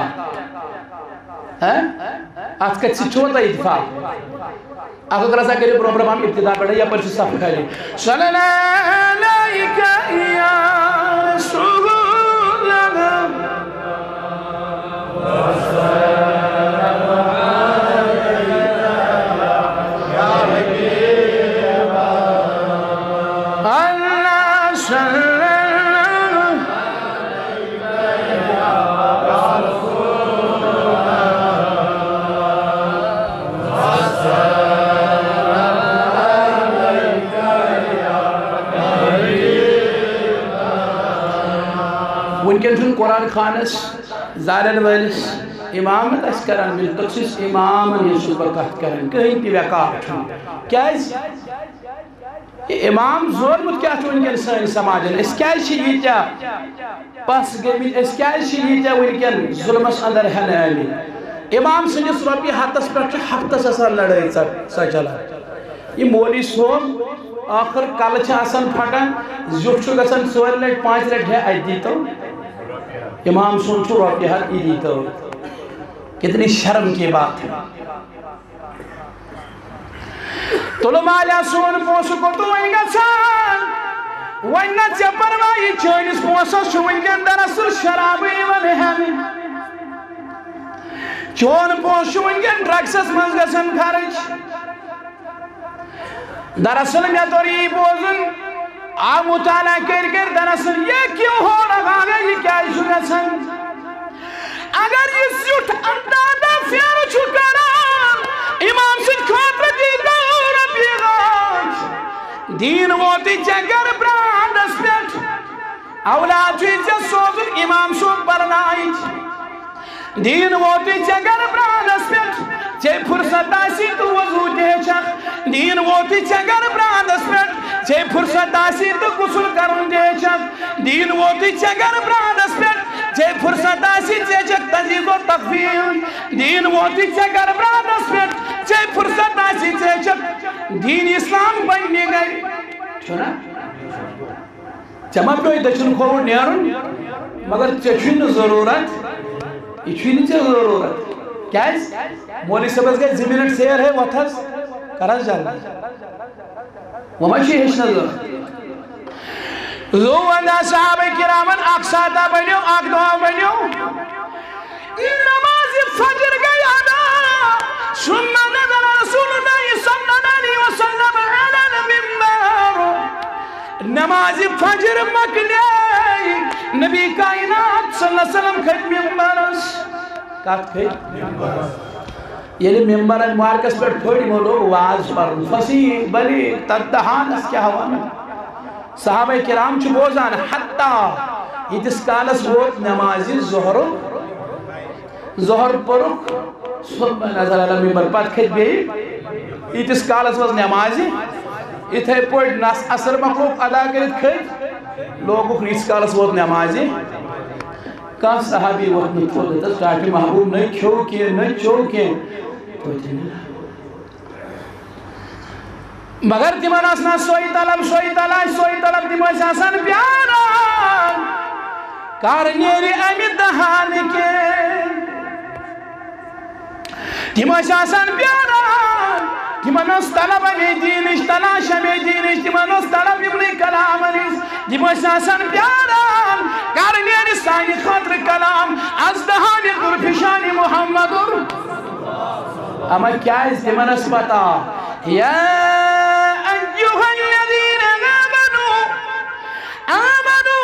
اتھ کتھ سۭتۍ چھُوا تۄہہِ اتفاق اکھ رضا کٔرِو برٛونٛہہ برٛونٛہہ ابتدا پٮ۪ٹھے یپٲرۍ چھُ صف خٲلی صلی اللہ علیکَ یا رسول اللہ ونکن چھُنہٕ قرآن خانس زارن وٲلِس امامت أسۍ کران بالخصوص امامن ہٕنٛز چھُس بہٕ کتھ کران کٕہٕنۍ تہِ ویقار چھُنہٕ کیٛازِ یہِ امام زورمُت کیٛاہ چھُ ونکٮ۪ن سٲنِس سماجن أسۍ کیٛازِ چھِ ییٖتیٛاہ پس گٔمٕتۍ أسۍ کیٛازِ چھِ ییٖتیٛاہ ونکٮ۪ن ظُلمس اندر ہٮ۪نہٕ آمٕتۍ امام سٕنٛدِس رۄپیہِ ہتس پٮ۪ٹھ چھِ ہفتس آسان لڑٲے سۄ چلان یہِ مولوی صٲب آخر کلہٕ چھِ آسان پھٹان زیُٹھ چھُ گژھان 4 لٹہِ 5 لٹہِ ہے اَتہِ دیٖتو امام سُنٛد چھُ رۄپیہِ ہتھ یہِ دیٖتو کتنی شرم کی بات ہے تُلہٕ مالیہ سون پونٛسہٕ کوٚتہٕ وۄنۍ گژھان وۄنۍ نہ ژےٚ پرواہی چٲنِس پونٛسس چھُ وٕنکٮ۪ن دراصل شرابٕے یِوان ہٮ۪نہٕ چون پونٛسہٕ چھُ وٕنکٮ۪ن ڈرگسس منٛز گژھان خرٕچ دراصل مےٚ توٚر یی بوزُن آو مطالعہ کٔرۍ دراصل یہِ کیوں ہو رہا ہے یہِ کیٛازِ چھُ گژھان اگر یہِ زیُٹھ اندازا پھیرٕ چھُ کران امام سٕنٛدِ خٲطرٕ دیٖتو رۄپیہِ لچھ دیٖن ووتُے ژےٚ گرٕ برٛانٛڈس پٮ۪ٹھ اولاد چھُے ژےٚ سوزُن امام صٲب پرنٲیِتھ دیٖن ووتُے ژےٚ گرٕ برٛانٛڈس پٮ۪ٹھ ژےٚ فرصت آسی تہٕ وضوٗ تہِ ہیٚچھکھ دیٖن ووتُے ژےٚ گرٕ برٛانٛڈس پٮ۪ٹھ ژےٚ فرصت آسی تہٕ غسل کرُن تہِ ہیٚچھکھ دیٖن ووتُے ژےٚ گرٕ برٛانٛڈس پٮ۪ٹھ ژےٚ فرصت آسی ژےٚ ہیٚچھکھ تزیٖز و تخفیٖف دیٖن ووتُے ژےٚ گرٕ برٛانٛڈس پٮ۪ٹھ ژےٚ فرصت آسی ژےٚ ہیٚچھکھ دیٖن اسلام پننہِ گرِ چھُنا ژےٚ ما پیوٚوُے دٔچھُن کھووُر نیرُن مگر ژےٚ چھُے نہٕ ضروٗرت یہِ چھُے نہٕ ژےٚ ضروٗرت کیٛازِ مولوی صٲبس گٔے 2 منٹ سیر ہے وۄتھ حظ کر حظ جلدی وۄنۍ ما چھُے ہیٚچھنس ضروٗرت زوٗوَنٛدہ صحابہ کرامن اکھ ساتہ بنیو اکھ دۄہ بنیو نمازِ فجر گٔے ادا ثم نزل رسول اللہ صلی اللہ علیہ وسلم علی المنبر نمازِ فجر مکلے نبی کائنات صلی اللہ علیہ وسلم کھت ممبرس کات کھت یلی ممبر مارکس پر تھوڑی مولو واز پر فصیح بلیغ تدہانس کیا ہوا میں صحابہ کرام چھ بوزان حتی یتس کالس ووت نمازی ظہر پرک صبح نظر اللہ ممبر پات کھت بیئی یتس کالس وز نمازی اتھے پوٹ اثر مخلوق ادا کرت کھت لوگو خریس کالس ووت نمازی کان صحابی ووت نتو دیتا تاکہ محبوب نہ کھو کے نہ چو کے مگر تمن آسنا سوئی طلب تمن آسان پیارا کار نیری امی دہان کے تمن آسان پیارا تمن اس طلب امی دینش تلاش امی دینش تمن اس طلب ابن کلام انیس تمن آسان پیارا کار نیری سانی خاطر کلام از دہان درفشانی محمد اما کیا اس تمن اس پتا یا ایوہ الذین آمنوا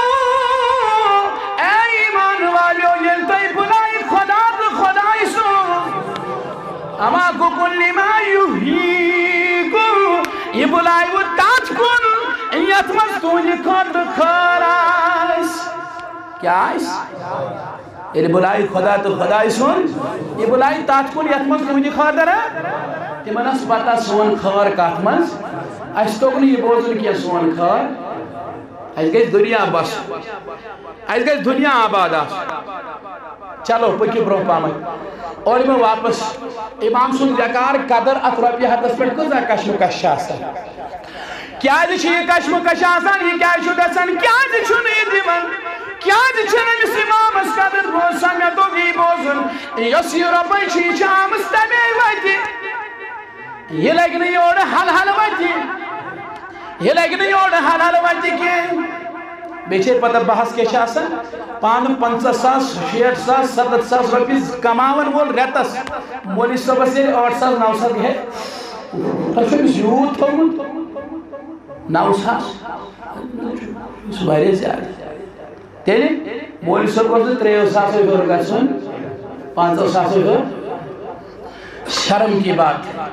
اے ایمان والیو یلتائی بلائی خدای سو اما کو کلی ما یحییکو یہ بلائی وہ تاج کن یتمز تو یہ خود خراس کیا اس یہ بلائی خدا تو خدای سن یہ بلائی تاج کن یتمز تو یہ خادر ہے تمن اس پتا سون خار کات مز اس تو نہیں بوزن کیا سون خار اس گئی دنیا بس اس گئی دنیا آباد چلو پکی برو پامت اور میں واپس امام سن جکار قدر اطرافی حدث پر کزا کشم کش آسان کیا دی چھ یہ کشم کش آسان یہ کیا شو گسن کیا دی چھ نہیں دیمن کیا دی چھ نمیس امام اس قدر بوزن میں تو بھی بوزن یسی ربی چھ شام استمی وجی یہ لگنی اور حل وجی یہ لگنی اور حل وجی کے بیچے پتہ بحث کے شاسن پان 50,000 60,000 70,000 روپیز کماون وول ریتس مولی صبح سے 8,000 9,000 ہے تشو اس یوت تھومت 9,000 سواری زیادہ تیلی مولی صبح سے 3,000 روپیہ گا سن 5,000 روپیہ شرم کی بات ہے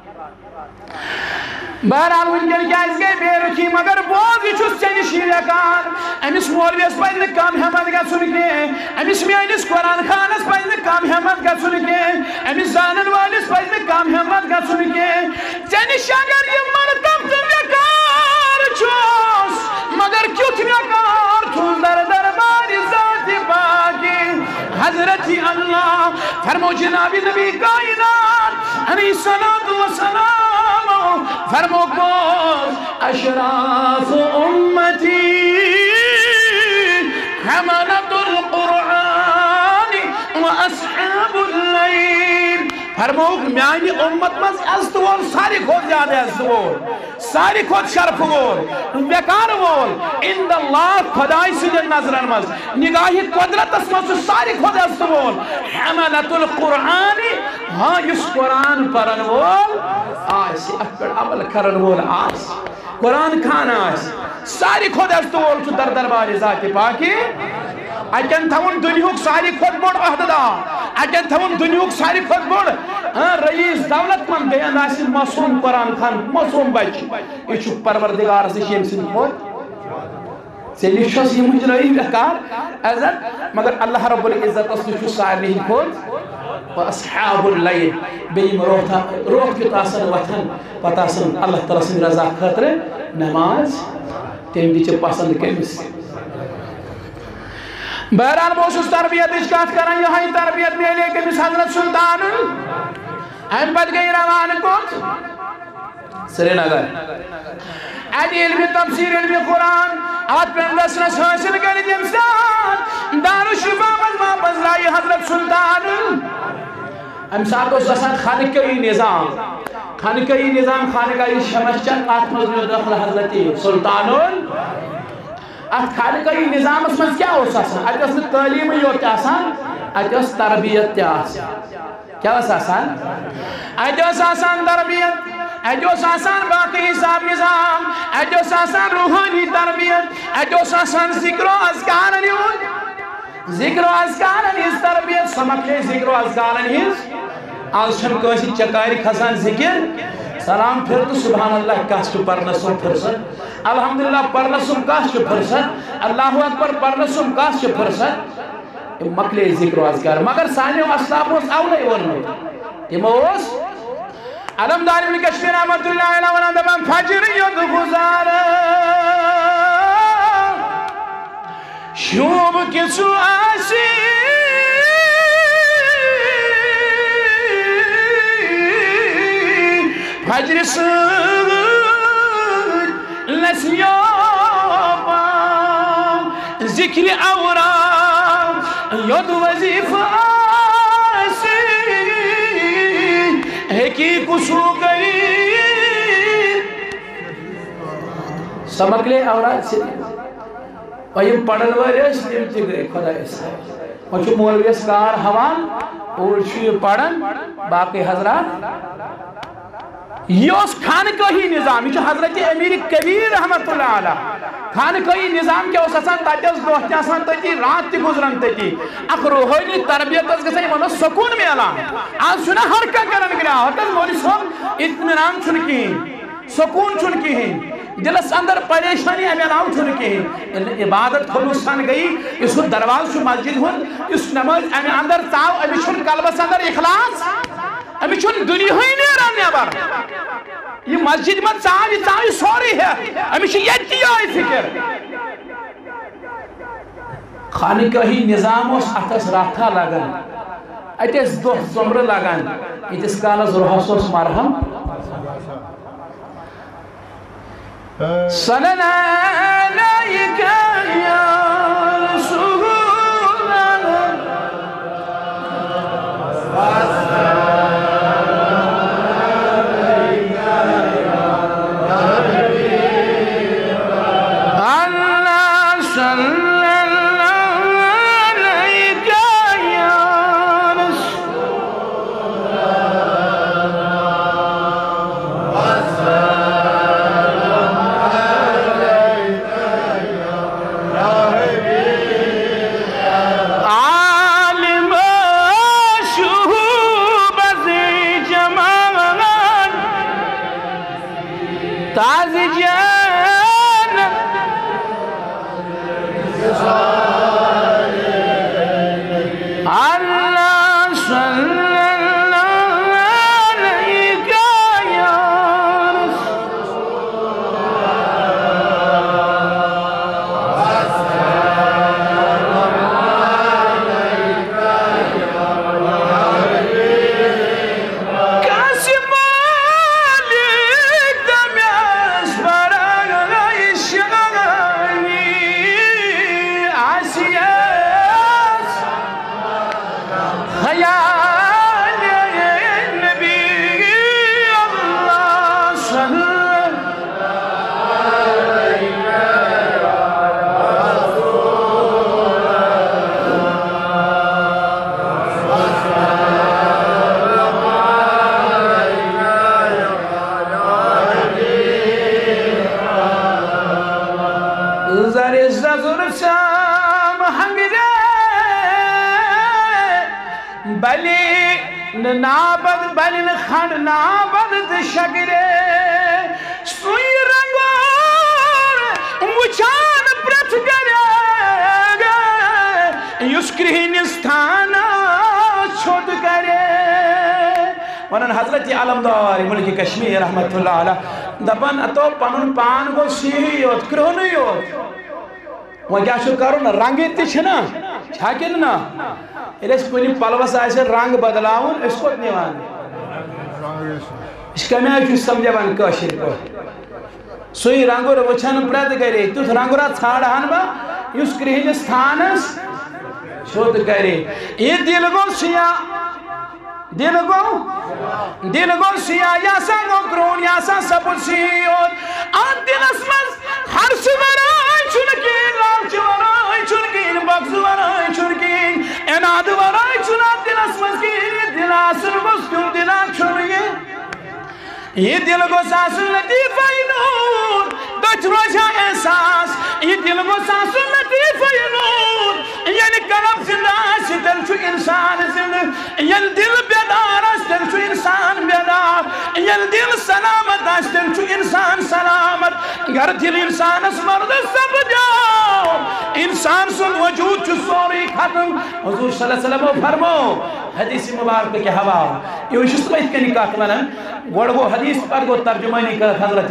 بہرحال ونکن کیا اس گئی بے رکھی مگر بوز یہ چھس چنی شیرکار امیس مولویس پہلے کام حمد گا سن کے امیس میانس قرآن خانس پہلے کام حمد گا سن کے امیس زانن والیس پہلے کام حمد گا سن کے چنی شاگر یہ مرتب تم یکار چھوس مگر کیوت یکار چھوس در دربار ذات باقی حضرت اللہ فرمو جناب نبی کائنات علیہ السلام فرمو کو اشراف امتی حملت القرآن و اصحاب اللیل فرمو میانی امت مز ازدوال ساری خود زیادہ ازدوال ساری خود شرف وول بیکار وول اند اللہ خدای سجن نظرن مز نگاہی قدرت اسمس ساری خود ازدوال حملت القرآن ہاں اس قرآن پرن وول آس اکبر عمل کرن وول آس قرآن کھان آس ساری خود ازدوال چو در دربار ذات پاکی اکن تھون دنیوک ساری خود بڑ عہددار اکن تھون دنیوک ساری خود بڑ رئیس دولت من بیان آسی معصوم قرآن خان معصوم بچ یہ چھو پروردگار سے شیم سن خود سے نشوز یہ مجرئی بکار عزت مگر اللہ رب العزت اس نشو ساری خود و اصحاب اللیل بیم روح کی تاثر وطن پتاسن اللہ تعالیٰ سے رضا خطر نماز تیم دیچے پسند کمیس بہرحال بوسوس تربیت اشکات کریں یہاں تربیت میں لے کے مس حضرت سلطان احمد گئی روان کت سری نگر ادی علم تفسیر علم قرآن آت پر لسنس حاصل کر جمسان دار الشفا مزما بزلائی حضرت سلطان امسات اس دسان خانقی نظام خانقی شمشچن آت مزمی دخل حضرت سلطان ات خانقی نظام اس میں کیا ہو سکتا ہے اس میں تعلیم یوت آسان اس تربیت آسان کیا اس آسان تربیت اجوس آسان باقی حساب نظام اجوس آسان روحانی تربیت اجوس آسان ذکر و اذکار نیون ذکر و اذکار نیز تربیت سمکھے ذکر و اذکار نیز آج چھن کوئی چکاری کھسان ذکر سلام پھر تو سبحان اللہ کاشت پرنسم فرصت الحمدللہ پرنسم کاشت فرصت اللہ اکبر پرنسم کاشت فرصت مکلے ذکر و اذکار مگر سانیو اسلاف اس اولے ورنو تیموس علم دار ابن کشمیر احمد اللہ علیہ وآلہ دبان فجر ید گزار شوب کسو آسی فجر سر لسیابا ذکر اورام ید وظیف آسی ہے کی کسو گئی سمکلے اورات سے وہیم پڑھن واریس تیم تگرے خدا اس ہے وچو مولویس کار حوال اور چوی پڑھن باقی حضرات یہ اس خانقاہی نظام یہ حضرت امیر کبیر رحمت اللہ علیہ خانقاہی نظام کیا اس آسان تاکیز دوہتی آسان تاکی رات تی گزرن تاکی اخ روحانی تربیت از گسے منو سکون میں علام آج سنا حرکہ کرن گیا ہوتا مولی صاحب اطمینان چھن کی سکون چھن کی ہیں دلس اندر پریشانی ہمیں ناؤ چھن کی ہیں عبادت خلوصان گئی اس کو درواز شو مسجد ہون اس نماز ہمیں اندر تاو ابھی چھن قلبس اندر اخلاص ابھی چھن دنیا ہی نہیں رہنے بار یہ مسجد میں تاوی سوری ہے ابھی چھن یہ دیا ہے فکر خانقاہی نظام اس اتس راتا لگن اتس دو زمر لگن اتس کالس روحسوس مرہم صلنا علیک یا رسول نابد بلن خند نابد دشگرے سوئی رنگور مچان پرت گرے یسکرہنستانا چھوٹ گرے ونن حضرت علمدار ملک کشمیر رحمت اللہ علیہ دبن اتو پنن پان کو سیہی یوت کرونی یوت وہ کیا شو کرو نا رنگی تیچھنا چھاکن نا اس کنی پلوس آئیسے رنگ بدلاؤن اس کو نیوان اس کمی آئی سمجھے بان کاشر کو سوئی رنگو رو وچھن پرد کرے تو رنگو را تھاڑ ہن با یس کرہنستانس چھوٹ کرے یہ دلگو سیاہ یاسا گو کرون یاسا سبل سیوت آن دلس مز ہر سورائی چنکین لالچ ورائی چنکین بغض ورائی چنکین اناد ورائی چنات دلس مز کی دلاسر مستر دلان چھوڑیے یہ دل گو ساسن لطیفہ نور دچ روشا احساس یہ دل گو ساسن لطیفہ نور یعنی قلب زندہ تیل چھو انسان زندہ یل دل بیدار تیل چھو انسان بیدار یل دل سلامت تیل چھو انسان سلامت گر دل انسان اس مرد سب جاؤ انسان سن وجود چھو سوری ختم حضور صلی اللہ علیہ وسلم فرمو حدیث مبارک کے حوال یہ شست میں اتکنی کہت منا گوڑ وہ حدیث پر گو ترجمانی کہت حضرت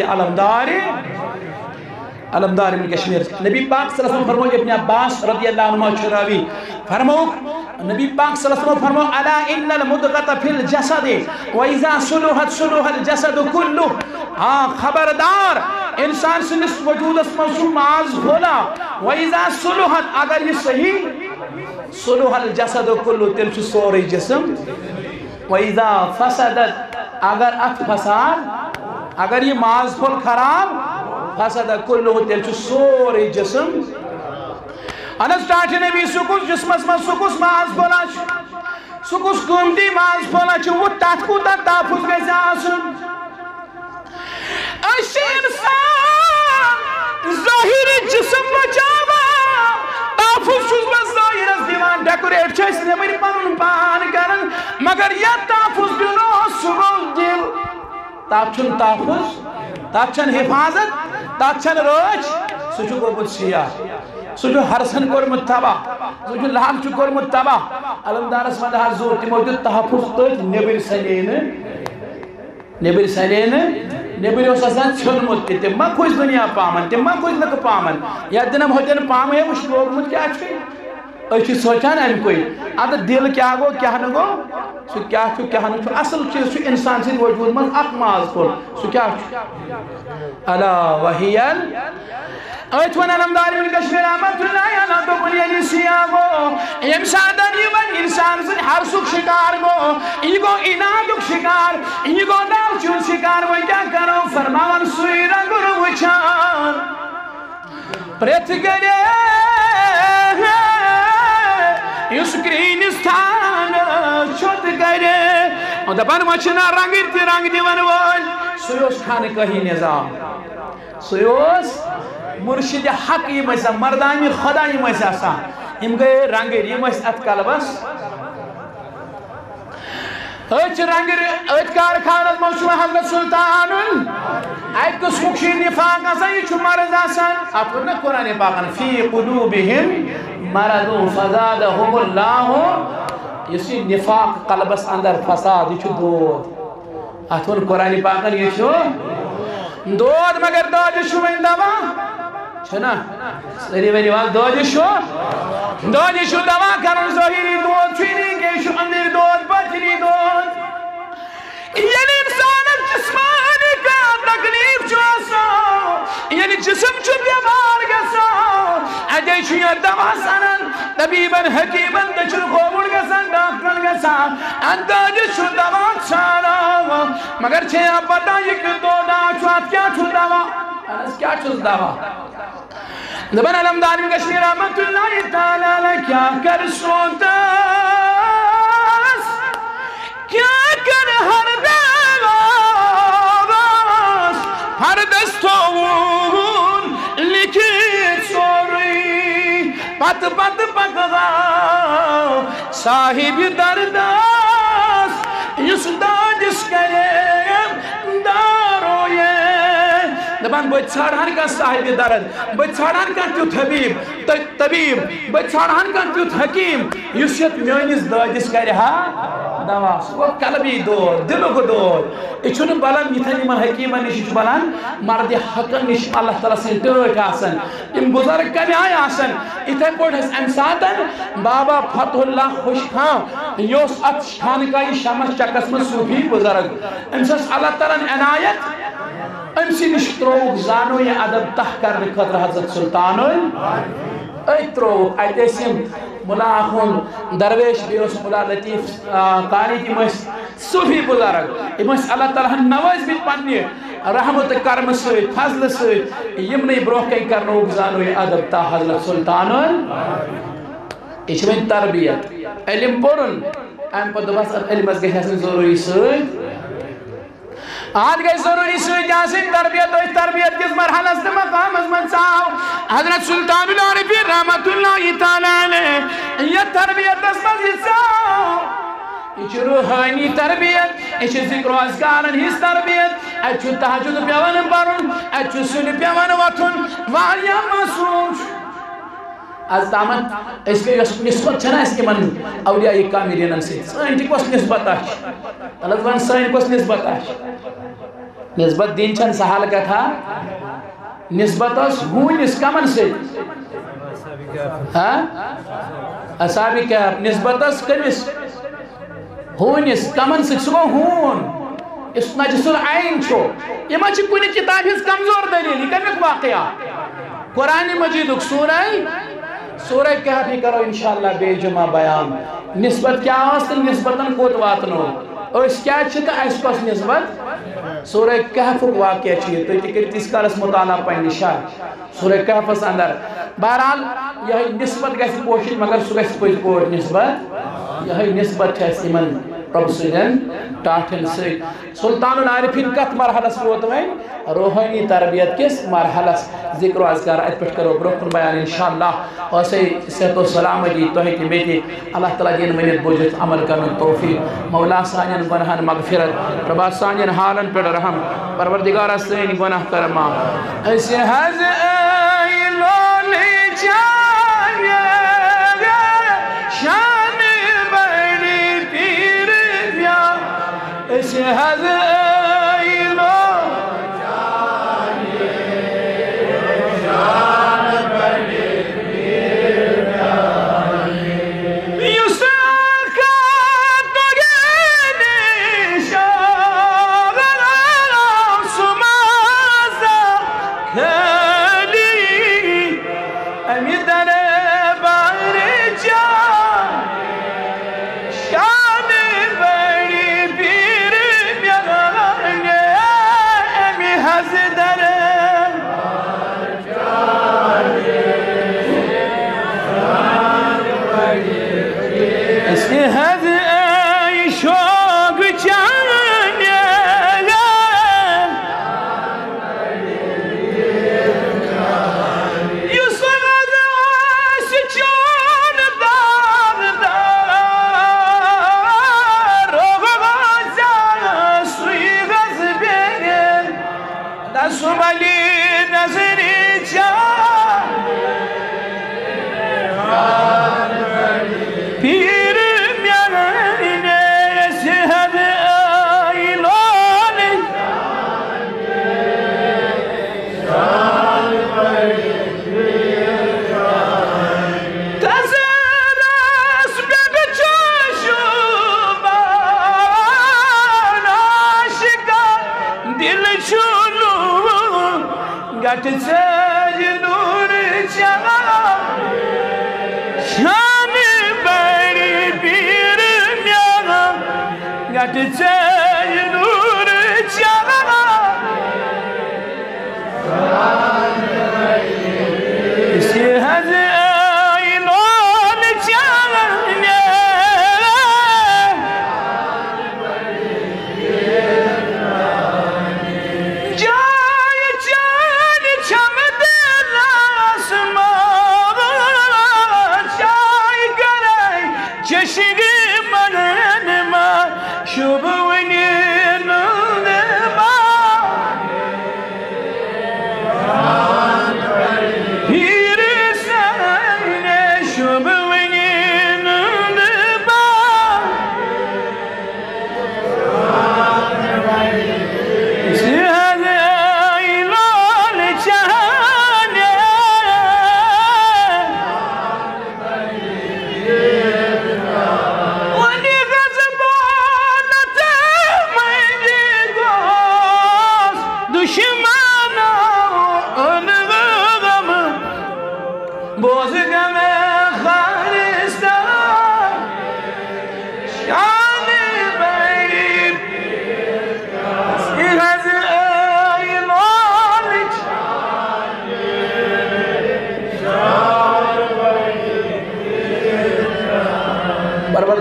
علمداری من کشمیر نبی پاک صلی اللہ علیہ وسلم فرمو ابن عباس رضی اللہ عنہ چراوی فرمو نبی پاک صلی اللہ علیہ وسلم فرمو الا ان المدغت فی الجسد وَإِذَا صُلُحَتْ صُلُحَ الْجَسَدُ كُلُّهُ خبردار انسان سنس وجود اس موضوع معاذ بولا وَإِذَا صُلُحَتْ اگر یہ صحیح صُلُحَ الْجَسَدُ كُلُّهُ تل چھ سوری جسم وَإِذَا فَسَدَتْ اگر ات فساد اگر یہ معاذ بول خراب فسد كُلُّهُ تل چھ سوری جسم انس ٹاٹھ نبی سکوس جسمس من سکوس معاذ بولا سکوس قیمتی معاذ بولا چھ وہ تات کو تا تحفظ گئے آسن اش انسان ظاہر جسم بچاوا تحفظ چھس بس ظاہر اس دیوان ڈیکوریٹ چھس نبی پنن پان کرن مگر یا تحفظ دنو سگل دل تاپچن تحفظ تاپچن حفاظت تاپچن روچ سچو گوبت سیاہ سجو ہرسن کور متبا سجو لحم چو کور متبا علمدار اسمد حضور تی موجود تحفظ تیت نبیر سلین نبیر اس آسان چھن مت تی ما کوئی دنیا پامن تی ما کوئی لک پامن یا دنم ہوتین پام ہے وہ شلوگ مت کیا چھوئی اچھی سوچان ہے کوئی اد دل کیا گو کیا نگو سو کیا چھو کیا نگو اصل چیز چھو انسان سے وجود من اقماز پر سو کیا چھو الا وحیل ایتوان علمداری من کشمیر آمد اللہ یا تو بنیانی سیاغو امسادن یمن انسان سے ہر سکھ شکار گو ایگو انادک شکار ایگو دال چون شکار وہ کیا کرو فرمان سوئی رنگر وچان پریت گرے اس گرینستان چھت گرے اور دبن مچنا رنگر تی رنگ دیون وال سویوس کھانے کہیں نظام سویوس مرشد حق یہ مسا مردانی خدا یہ مسا سا ہم گئے رنگر یہ مس ات کلبس اچ رنگر اچ کارخانت موسم حضرت سلطان ایک کس مکشی نفاق آسا یہ چھو مرض آسان آپ کو نا قرآن پاکن فی قلوبہم مرضو فزادہم اللہ یسی نفاق قلبس اندر فساد یہ چھو دود آپ کو قرآن پاکن یہ چھو دود مگر دود یہ چھو میں دوا چھنا سری ویری وال دود یہ چھو دوا کرن ظاہری دود چھوینی گے چھو اندر دود بچنی دود یعنی انسان جسمانی کا تکلیف چھو آسا یعنی جسم چھو بیمار گسا اجائی چھو یا دوا سنن طبیباً حکیباً تچھو خوبر گسن ڈاکٹر گسا انداج چھو دوا چھانا مگر چھے آپ بتائیے کہ دودا چھو آپ کیا چھو دوا کیا چھو دوا زبان علمداری کشمیر رحمت اللہ تعالیٰ کیا کر سوتاس کیا کر ہر دیواس ہر دستون لکھت سوری پت پت پکغا صاحب درداس یس دادس کریم دارو یہ دبان بہت ساڑھان کا صاحب درد بہت ساڑھان کا تیوت طبیب بہت ساڑھان کا تیوت حکیم یوسیت میونیز دادس کرہا دواس وہ قلبی دود دلو کو دود اچھون بلان یتھنی من حکیمان نشیش بلان مرد حق نش اللہ تعالیٰ سے ٹوٹ آسن ام بزرگ کمی آئی آسن اتھے پوٹ ہے امساتن بابا فتح اللہ خوش خان یوس ات خانقائی شمس چکس من صوفی بزرگ امساس اللہ تعالیٰ عنایت امسی نشتروگ زانو یا عدد تح کرنے خطر حضرت سلطانو ایتروگ ایتیسیم ملا آخون درویش بیوس ملا لطیف قاری کی مس صوفی بزرگ امس اللہ تعالیٰ نواز بیت پنی رحمت کرم سوید فضل سوید یمنی بروح کئی کرنوگ زانو یا عدد تح حضرت سلطانو ایچمین تربیت علم پورن ام پا دوباس علم از گئی حسن ضروری سوید آج گئی ضروری سوئی جاسم تربیت کس مرحلہ سے مقام از منصاو حضرت سلطان العارفین رحمت اللہ تعالیٰ علیہ یہ تربیت اس مزیساو یہ روحانی تربیت یہ ذکر و اذکارن ہیس تربیت اچھو تحجد پیوان پرن اچھو سن پیوان وطن واریا مسوم از دامن اس کے نسبت چھنا اس کے من اولیاء کاملین سے سائنٹی کوس نسبت آش اللہ ون سائن کوس نسبت آش نسبت دین چھن سحال کا تھا نسبت اس ہون اس کمن سے اصحابی کہف نسبت اس کمس ہون اس کمن سے سکو ہون اس نجس العین چھو یہ مچھ کنی کتاب اس کمزور دلیل یہ کمیک واقعہ قرآن مجید سورہ کہف ہی کرو انشاءاللہ بے جمع بیان نسبت کیا آسل نسبتاً کوت واتنو اور اس کیا چھتا اس پاس نسبت سورہ کہف واقعہ چھئے تو یہ تیس کالس مطالعہ پہنی شاہ سورہ کہف اس اندر بہرحال یہ نسبت گیسی پوشید مگر سورہ کوئی پوش نسبت یہ نسبت ہے سیمن رب سجن ٹاٹھن سے سلطان العارفین کت مرحلہ سے ہوتا ہے روحانی تربیت کس مرحلہ سے ذکر و اذکار ات پٹ کرو بروکن بیان انشاءاللہ اور سے صحت و سلام جی توحید بیٹی اللہ تعالیٰ جن منت بوجت عمل کرنے توفیق مولا سانین گناہن مغفرت ربا سانین حالن پر رحم پروردگار سین گناہ کرما ایسے حض ایلون چاہیے شان بڑی پیر بیا ایسے حض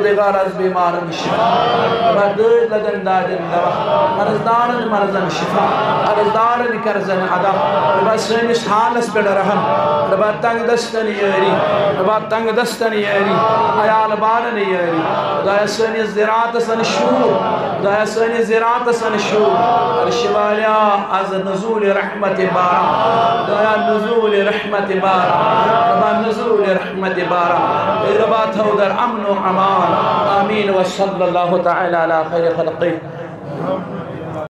پروردگار از بیمارن شفا ربا دود لگن دادن دوا مرزدارن مرزن شفا عرضدارن کرزن عدا ربا سنس حالس پہ رحم ربا تنگ دستن یاری ربا تنگ دستن یاری عیال بارن یاری خدایا سنس زراعت سن شور خدایا سنس زراعت سن شور عرش والیا از نزول رحمت بارا خدایا نزول رحمت بارا ربا نزول رحمت بارا ربا تھو در امن و امان آمین وصلی اللہ تعالی علی خیر خلقی